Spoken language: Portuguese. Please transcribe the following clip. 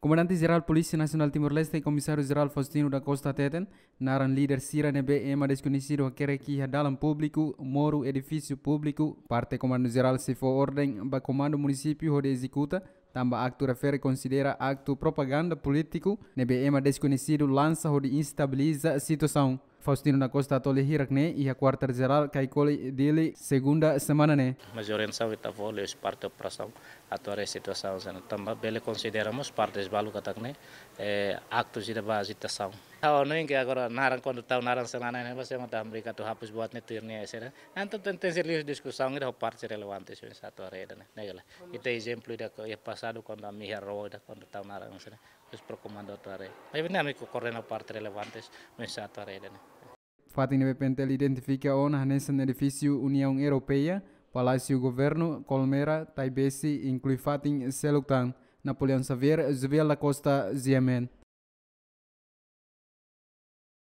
Comandante-Geral Polícia Nacional Timor-Leste e Comissário-Geral Faustino da Costa Teten, naran líder Sira Nebe Ema desconhecido quer que dalam público, moro edifício público, parte Comando-Geral se for ordem, ba comando município de executa, tamba acto refere considera acto propaganda político, Nebe Ema desconhecido lança onde instabiliza a situação. Faustino da Costa tole hirakne e a quarta-geral caicole dele segunda semana ne. Mas a orientação está volta é parte da operação atuar a situação também bele consideramos partes balu katakne actos de base tação. Não é que agora naran quando tá naran semana né você mata América tu hapus buat netirnya essa. Então tem serius discussão de parte relevante sobre essa atuar né. Negala. Itu exemplo da que passado quando a minha roda quando tá naran sana. Os procomando atuar. Mas vem a correndo parte relevantes nessa atuar né. Fato independente identifica ona nesse edifício União Europeia, Palácio Governo, Colmera, Taibesi, inclui Fatin Seluktan, Napoleão Xavier, Zubia da Costa, Ziemen.